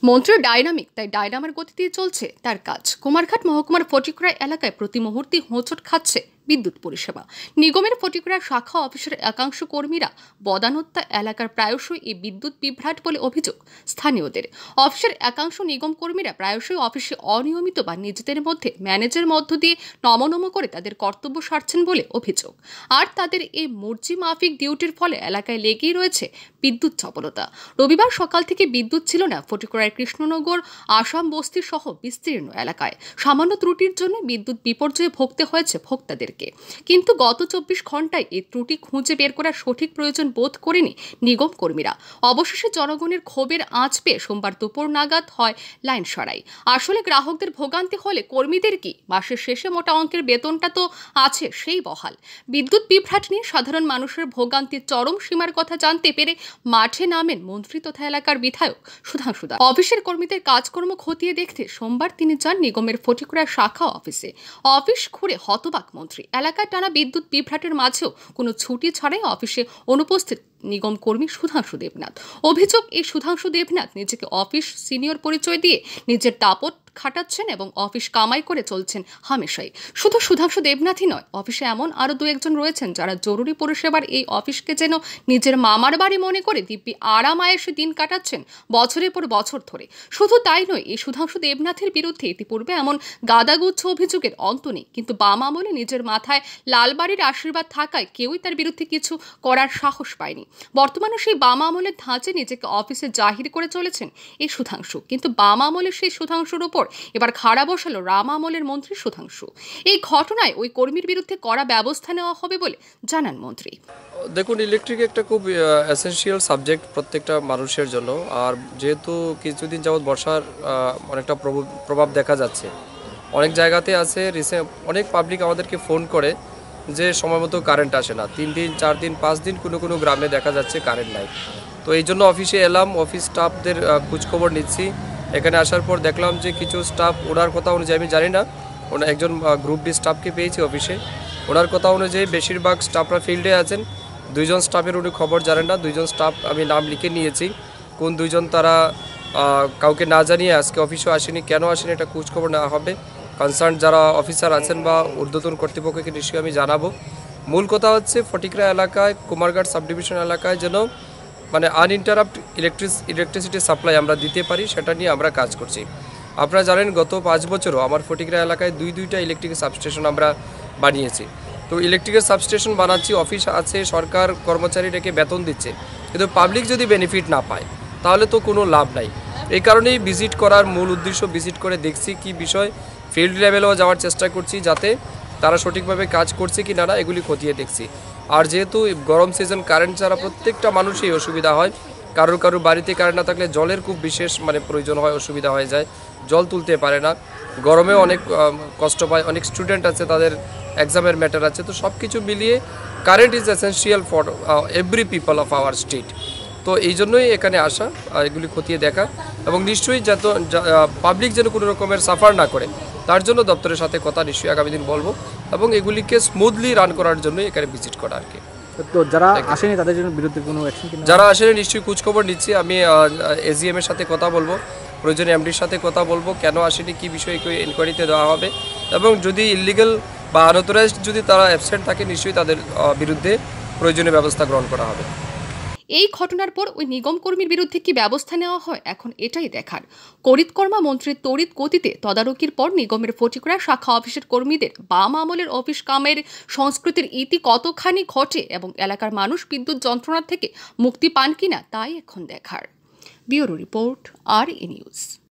মন্ত্রী ডাইনামিক, তাই ডায়নামার গতি দিয়ে চলছে তার কাজ। কুমারঘাট মহকুমার ফটিকরা এলাকায় প্রতি মুহূর্তে হোঁচট খাচ্ছে বিদ্যুৎ পরিষেবা। নিগমের ফটিকরা শাখা অফিসের একাংশ কর্মীরা বদান্যতা এলাকার প্রায়শই এই বিদ্যুৎ বিভ্রাট বলে অভিযোগ স্থানীয়দের। অফিসের একাংশ নিগম কর্মীরা প্রায়শই অফিসে অনিয়মিত বা নিজেদের মধ্যে ম্যানেজের মধ্য দিয়ে নমনম করে তাদের কর্তব্য সারছেন বলে অভিযোগ। আর তাদের এই মর্জি মাফিক ডিউটির ফলে এলাকায় লেগেই রয়েছে বিদ্যুৎ চপলতা। রবিবার সকাল থেকে বিদ্যুৎ ছিল না ফটিকরার কৃষ্ণনগর, আসাম বস্তি সহ বিস্তীর্ণ এলাকায়। সামান্য ত্রুটির জন্য বিদ্যুৎ বিপর্যয়ে ভুগতে হয়েছে ভোক্তাদেরকে। কিন্তু গত 24 ঘন্টায় এই ত্রুটি খুঁজে বের করার সঠিক প্রয়োজন বোধ করেনি নিগম কর্মীরা। অবশেষে জনগণের ক্ষোভের আঁচ পেয়ে সোমবার দুপুর নাগাদ হয় লাইন সরাই। আসলে গ্রাহকদের ভোগান্তি হলে কর্মীদের কি? মাসের শেষে মোটা অঙ্কের বেতনটা তো আছে সেই বহাল। বিদ্যুৎ বিভ্রাট নিয়ে সাধারণ মানুষের ভোগান্তির চরম সীমার কথা জানতে পেরে মাঠে নামেন মন্ত্রী তথা এলাকার বিধায়ক সুধাংশু দাস। অফিসের কর্মীদের কাজকর্ম খতিয়ে দেখতে সোমবার তিনি যান নিগমের ফটিকরা শাখা অফিসে। অফিস ঘুরে হতবাক মন্ত্রী। এলাকায় টানা বিদ্যুৎ বিভ্রাটের মাঝেও কোনো ছুটি ছাড়াই অফিসে অনুপস্থিত নিগম কর্মী সুধাংশু দেবনাথ। অভিযোগ, এই সুধাংশু দেবনাথ নিজেকে অফিস সিনিয়র পরিচয় দিয়ে নিজের দাপট খাটাচ্ছেন এবং অফিস কামাই করে চলছেন হামেশাই। শুধু সুধাংশু দেবনাথই নয়, অফিসে এমন আরও দু একজন রয়েছেন যারা জরুরি পরিষেবার এই অফিসকে যেন নিজের মামার বাড়ি মনে করে দিব্যি আরাম আয়েসে দিন কাটাচ্ছেন বছরের পর বছর ধরে। শুধু তাই নয়, এই সুধাংশু দেবনাথের বিরুদ্ধে ইতিপূর্বে এমন গাদাগুচ্ছ অভিযোগের অন্ত নেই। কিন্তু বাম আমলে নিজের মাথায় লালবাড়ির আশীর্বাদ থাকায় কেউই তার বিরুদ্ধে কিছু করার সাহস পায়নি। বর্তমানে সেই বাম আমলের ধাঁচে নিজেকে অফিসে জাহির করে চলেছেন এই সুধাংশু। কিন্তু বাম আমলের সেই সুধাংশুর উপর এবার খাড়া বসালো রাম আমলের মন্ত্রী সুধাংশু। এই ঘটনায় ওই কর্মীর বিরুদ্ধে কড়া ব্যবস্থা নেওয়া হবে বলে জানান মন্ত্রী। দেখুন, ইলেকট্রিক একটা খুব এসেনশিয়াল সাবজেক্ট প্রত্যেকটা মানুষের জন্য। আর যেহেতু কিছুদিন যাবৎ বর্ষার অনেকটা প্রভাব দেখা যাচ্ছে, অনেক জায়গাতে আছে, অনেক পাবলিক আমাদেরকে ফোন করে যে সময় মতো কারেন্ট আসে না, 3 দিন 4 দিন 5 দিন কোনো গ্রামে দেখা যাচ্ছে কারেন্ট নাই। তো এই জন্য অফিসে এলাম, অফিস স্টাফদের খোঁজখবর নিচ্ছি। এখানে আসার পর দেখলাম যে কিছু স্টাফ ওনার কথা অনুযায়ী, আমি জানি না, একজন গ্রুপ ডি স্টাফকে পেয়েছি অফিসে। ওনার কথা অনুযায়ী বেশিরভাগ স্টাফরা ফিল্ডে আছেন। 2 জন স্টাফের উনি খবর জানেন না। 2 জন স্টাফ আমি নাম লিখে নিয়েছি। কোন 2 জন তারা কাউকে না জানিয়ে আজকে অফিসেও আসেনি, কেন আসেনি এটা খোঁজখবর নেওয়া হবে। কনসার্ন যারা অফিসার আছেন বা ঊর্ধ্বতন কর্তৃপক্ষকে নিশ্চয়ই আমি জানাবো। মূল কথা হচ্ছে ফটিকরা এলাকায়, কুমারঘাট সাব ডিভিশন এলাকায় যেন আনইন্টারাপ্ট ইলেকট্রিসিটি সাপ্লাই আমরা দিতে পারি, সেটা নিয়ে আমরা কাজ করছি। আপনারা জানেন গত 5 বছরও আমার ফটিকরা এলাকায় 2টা ইলেকট্রিক সাবস্টেশন আমরা বানিয়েছি। তো ইলেকট্রিকের সাবস্টেশন বানাচ্ছি, অফিস আছে, সরকার কর্মচারী রেখে বেতন দিচ্ছে, কিন্তু পাবলিক যদি বেনিফিট না পায় তাহলে তো কোনো লাভ নাই। এই কারণেই ভিজিট করার মূল উদ্দেশ্য, ভিজিট করে দেখছি কি বিষয়, ফিল্ড লেভেলেও যাওয়ার চেষ্টা করছি যাতে তারা সঠিকভাবে কাজ করছে কি না এগুলি খতিয়ে দেখছি। আর যেহেতু গরম সিজন, কারেন্ট ছাড়া প্রত্যেকটা মানুষই অসুবিধা হয়। কারোর বাড়িতে কারেন্ট না থাকলে জলের খুব বিশেষ প্রয়োজন হয়, অসুবিধা হয়ে যায়, জল তুলতে পারে না, গরমেও অনেক কষ্ট পায়, অনেক স্টুডেন্ট আছে, তাদের এক্সামের ম্যাটার আছে। তো সব কিছু মিলিয়ে current is essential for every people of our state. তো এই জন্যই এখানে আসা, এগুলি খতিয়ে দেখা, এবং নিশ্চয়ই যত পাবলিক যেন কোনো রকমের সাফার না করে তার জন্য দপ্তরের সাথে কথা নিশ্চয়ই আগামী দিন বলবো, এবং এগুলিকে স্মুথলি রান করার জন্য এখানে ভিজিট করা আর কি। তো যারা আসেনি তাদের জন্য বিরুদ্ধে কোনো অ্যাকশন, যারা আসেনি নিশ্চয়ই খোঁজখবর নিচ্ছি। আমি এজিএম এর সাথে কথা বলবো, প্রয়োজনে এমডির সাথে কথা বলবো, কেন আসেনি, কী বিষয়ে ইনকোয়ারিতে দেওয়া হবে, এবং যদি ইলিগাল বা আনঅথরাইজড যদি তারা অ্যাবসেন্ট থাকে নিশ্চয়ই তাদের বিরুদ্ধে প্রয়োজনীয় ব্যবস্থা গ্রহণ করা হবে। এই ঘটনার পর ওই নিগম কর্মীর বিরুদ্ধে কি ব্যবস্থা নেওয়া হয় এখন এটাই দেখার। করিতকর্মা মন্ত্রীর তড়িৎ গতিতে তদারকির পর নিগমের ফটিকরা শাখা অফিসের কর্মীদের বাম আমলের অফিস কামের সংস্কৃতির ইতি কতখানি ঘটে এবং এলাকার মানুষ বিদ্যুৎ যন্ত্রণা থেকে মুক্তি পান কিনা তাই এখন দেখার। Bureau report, RE news.